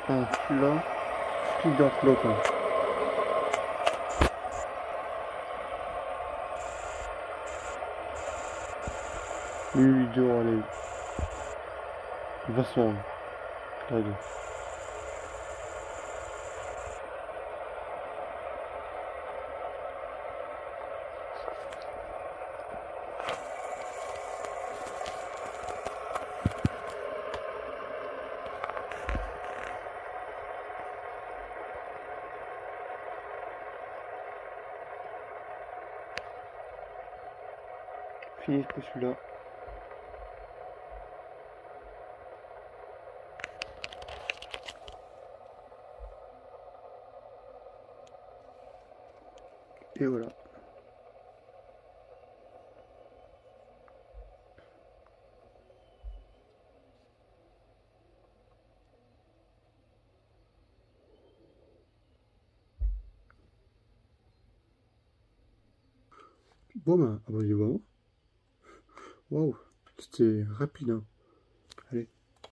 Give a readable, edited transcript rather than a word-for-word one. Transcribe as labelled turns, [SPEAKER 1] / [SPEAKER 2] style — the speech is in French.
[SPEAKER 1] Ah, celui-là, tout dans l'autre. Hein. Lui, il doit aller. Il va se rendre. Allez. Fini pour celui-là. Et voilà. Bon ben, abonnez-vous. Waouh, c'était rapide hein.